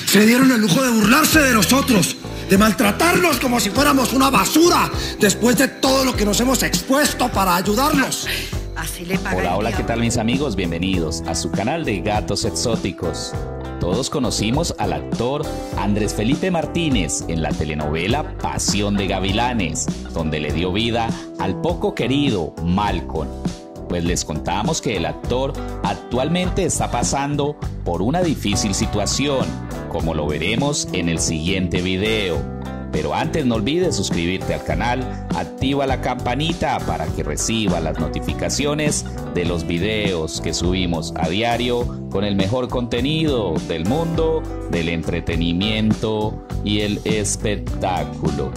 Se dieron el lujo de burlarse de nosotros, de maltratarnos como si fuéramos una basura, después de todo lo que nos hemos expuesto para ayudarnos. Así le pagan. Hola, ¿qué tal mis amigos? Bienvenidos a su canal de Gatos Exóticos. Todos conocimos al actor Andrés Felipe Martínez en la telenovela Pasión de Gavilanes, donde le dio vida al poco querido Malcolm. Pues les contamos que el actor actualmente está pasando por una difícil situación, como lo veremos en el siguiente video. Pero antes no olvides suscribirte al canal, activa la campanita para que reciba las notificaciones de los videos que subimos a diario con el mejor contenido del mundo del entretenimiento y el espectáculo.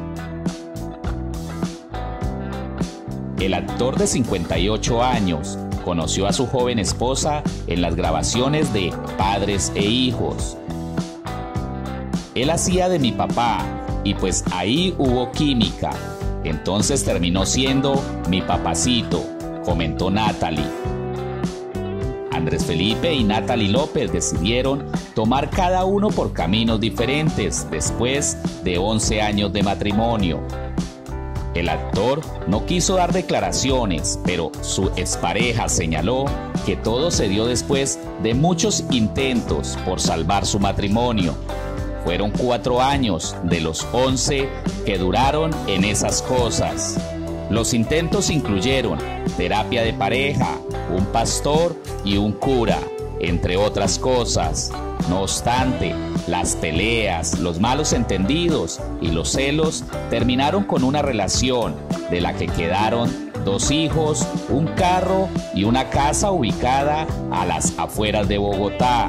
El actor de 58 años conoció a su joven esposa en las grabaciones de Padres e Hijos. Él hacía de mi papá y pues ahí hubo química. Entonces terminó siendo mi papacito, comentó Natalie. Andrés Felipe y Natalie López decidieron tomar cada uno por caminos diferentes después de 11 años de matrimonio. El actor no quiso dar declaraciones, pero su expareja señaló que todo se dio después de muchos intentos por salvar su matrimonio. Fueron 4 años de los 11 que duraron en esas cosas. Los intentos incluyeron terapia de pareja, un pastor y un cura, entre otras cosas. No obstante, las peleas, los malos entendidos y los celos terminaron con una relación de la que quedaron 2 hijos, un carro y una casa ubicada a las afueras de Bogotá.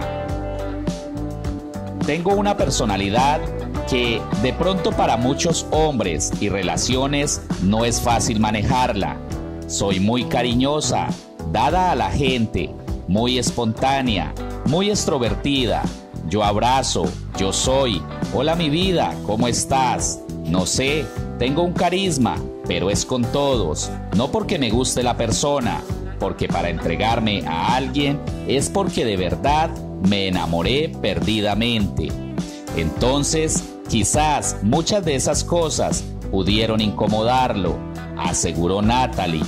Tengo una personalidad que de pronto para muchos hombres y relaciones no es fácil manejarla. Soy muy cariñosa, dada a la gente, muy espontánea, muy extrovertida. Yo abrazo, yo soy, hola mi vida, ¿cómo estás? No sé, tengo un carisma, pero es con todos, no porque me guste la persona, porque para entregarme a alguien es porque de verdad me enamoré perdidamente. Entonces, quizás muchas de esas cosas pudieron incomodarlo, aseguró Natalie.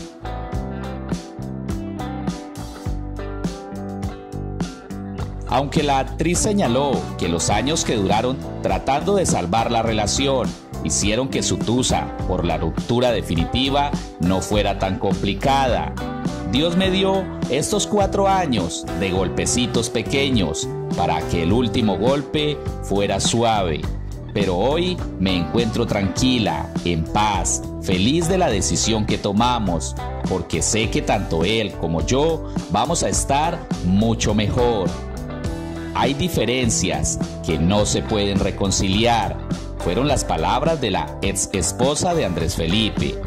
Aunque la actriz señaló que los años que duraron tratando de salvar la relación hicieron que su tusa por la ruptura definitiva no fuera tan complicada. Dios me dio estos 4 años de golpecitos pequeños para que el último golpe fuera suave. Pero hoy me encuentro tranquila, en paz, feliz de la decisión que tomamos, porque sé que tanto él como yo vamos a estar mucho mejor. Hay diferencias que no se pueden reconciliar, fueron las palabras de la ex esposa de Andrés Felipe.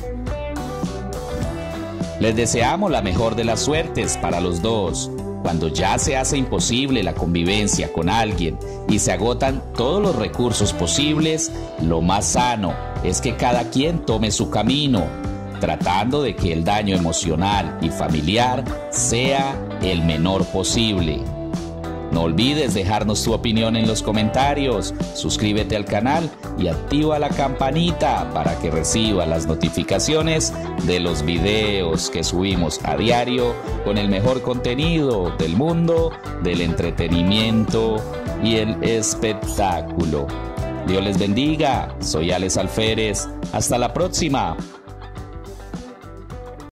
Les deseamos la mejor de las suertes para los dos. Cuando ya se hace imposible la convivencia con alguien y se agotan todos los recursos posibles, lo más sano es que cada quien tome su camino, tratando de que el daño emocional y familiar sea el menor posible. No olvides dejarnos tu opinión en los comentarios, suscríbete al canal y activa la campanita para que reciba las notificaciones de los videos que subimos a diario con el mejor contenido del mundo del entretenimiento y el espectáculo. Dios les bendiga, soy Alex Alférez, hasta la próxima.